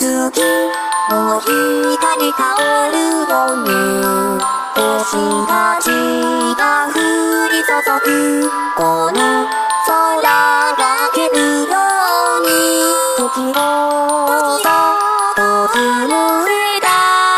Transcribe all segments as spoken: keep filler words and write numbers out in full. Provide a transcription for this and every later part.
月の光香るように星たちが降り注ぐこの空がけるように時をさと紡いだ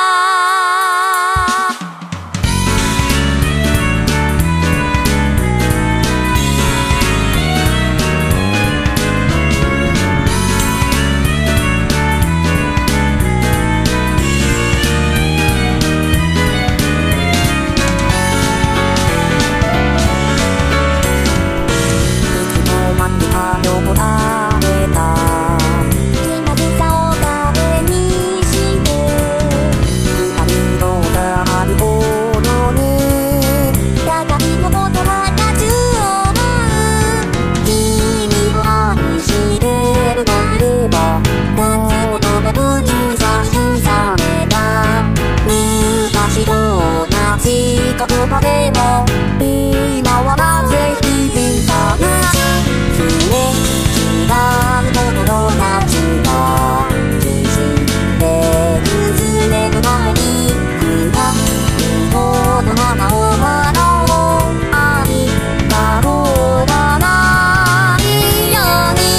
言葉でも今はなぜ日々かなすれ違う心たちがきしんで崩れる前に二人のまま終わろうありがとうがないように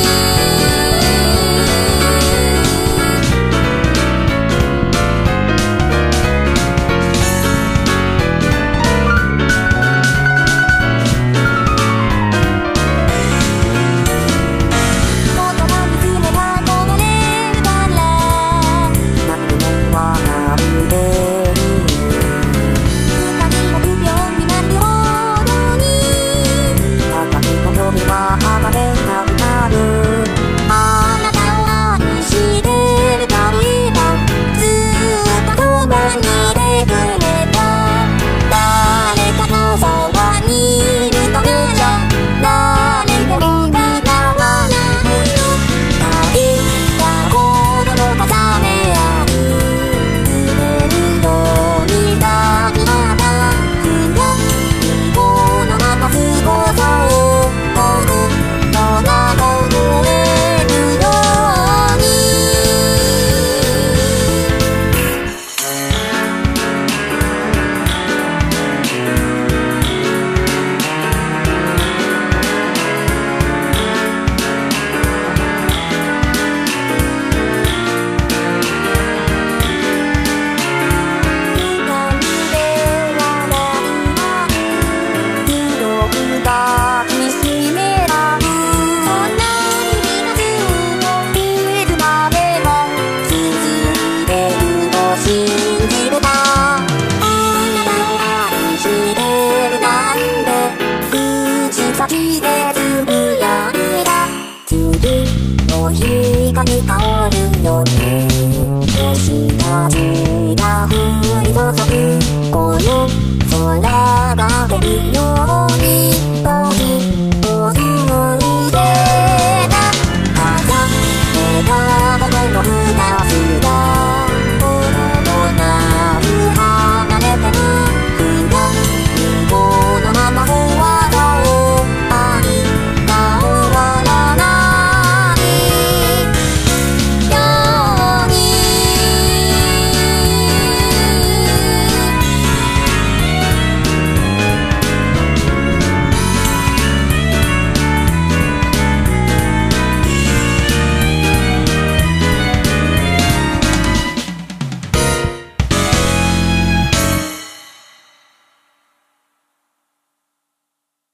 先でつぶやいた次の日が香るように星たちが降り注ぐこの空が出るよ